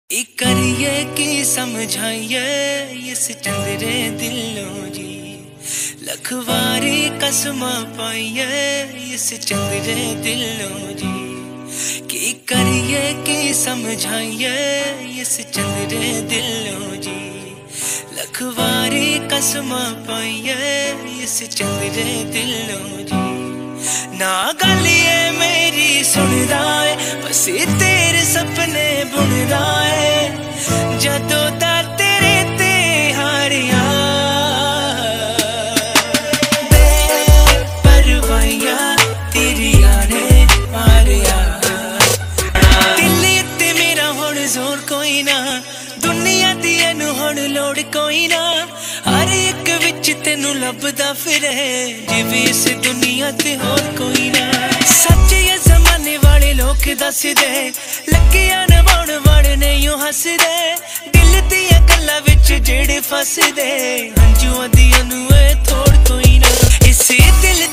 करिए की समझाइए इस चंद्रे दिलों जी, लखवारी कसमा पाइए इस चंद्रे दिलों जी। की करिए की समझाइए इस चंद्रे दिलों जी, लखवारी कसमा पाइए इस चंद्रे दिलों जी। ना गलिए मेरी सुनदा है बस तेरे सपने बुनदा है, जदों दा तेरे ते हारिया बेपरवाहियां तेरिया ने मारिया। दिल ते मेरा हुण जोर कोई ना, दुनिया दी एनू हुण लोड़ कोई ना, हर एक विच तेनू लभदा फिरे जिवें इस दुनिया ते होर कोई ना। सच ये जमाने वाले लोग दस दे, लगिया नवाउण वाले नहीं हसदे, दिल दियां गल्लां विच जेड़े फसदे हंझुआं दियां नूं थोड़ कोई ना। इस दिल